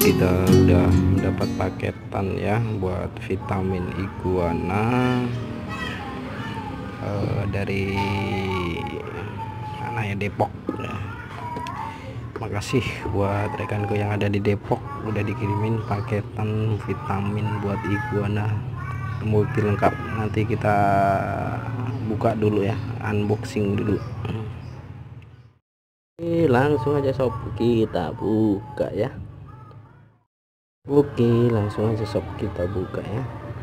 kita udah mendapat paketan ya buat vitamin iguana dari mana ya, Depok ya. Makasih buat rekanku yang ada di Depok, udah dikirimin paketan vitamin buat iguana multi lengkap. Nanti kita buka dulu ya, unboxing dulu. Oke, langsung aja sob, kita buka ya. Oke, langsung aja sob, kita buka ya.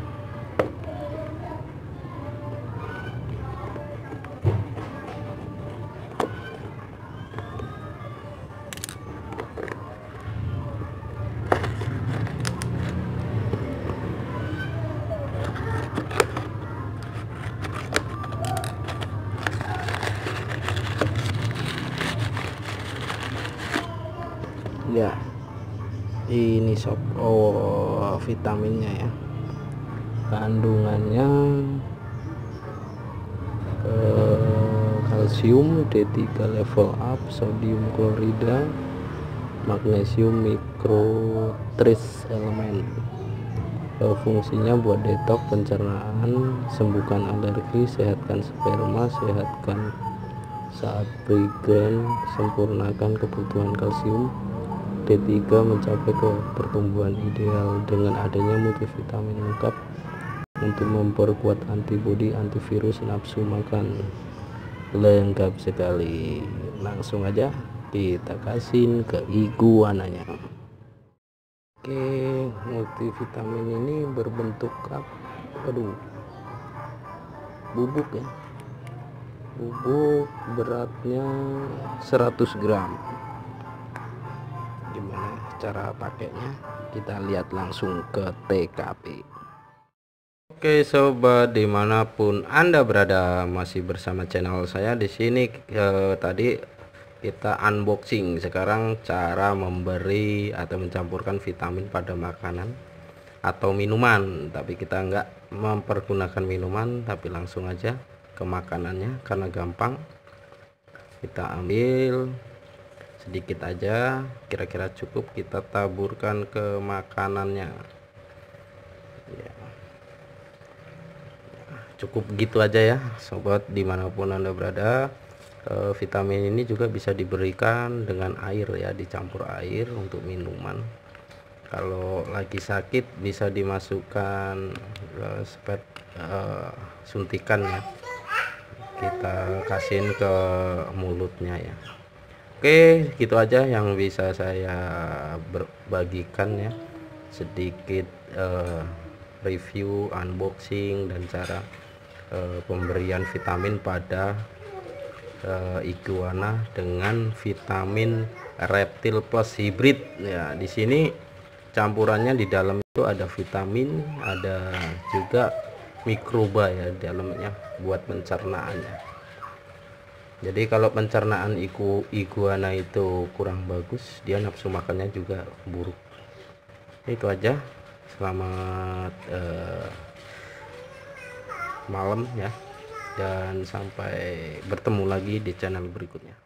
Ya, ini sob, vitaminnya ya, kandungannya kalsium D3 level up, sodium klorida, magnesium, mikro trace elemen. Fungsinya buat detok, pencernaan, sembuhkan alergi, sehatkan sperma, sehatkan saat pregnant, sempurnakan kebutuhan kalsium. D3 mencapai ke pertumbuhan ideal dengan adanya multivitamin lengkap untuk memperkuat antibodi, antivirus, nafsu makan. Lengkap sekali. Langsung aja kita kasihin ke iguananya. Oke, multivitamin ini berbentuk bubuk ya, bubuk beratnya 100 gram. Gimana cara pakainya, kita lihat langsung ke TKP. Oke sobat, dimanapun Anda berada, masih bersama channel saya di sini. Tadi kita unboxing, sekarang cara memberi atau mencampurkan vitamin pada makanan atau minuman, tapi kita nggak mempergunakan minuman, tapi langsung aja ke makanannya karena gampang. Kita ambil sedikit aja, kira-kira cukup, kita taburkan ke makanannya ya. Cukup gitu aja ya sobat, dimanapun Anda berada. Vitamin ini juga bisa diberikan dengan air ya, dicampur air untuk minuman. Kalau lagi sakit bisa dimasukkan suntikan ya, kita kasihin ke mulutnya ya. Oke, gitu aja yang bisa saya bagikan ya, sedikit review, unboxing, dan cara pemberian vitamin pada iguana dengan vitamin reptil plus hybrid ya. Di sini campurannya, di dalam itu ada vitamin, ada juga mikroba ya di dalamnya buat pencernaannya. Jadi kalau pencernaan iguana itu kurang bagus, dia nafsu makannya juga buruk. Itu aja, selamat malam ya, dan sampai bertemu lagi di channel berikutnya.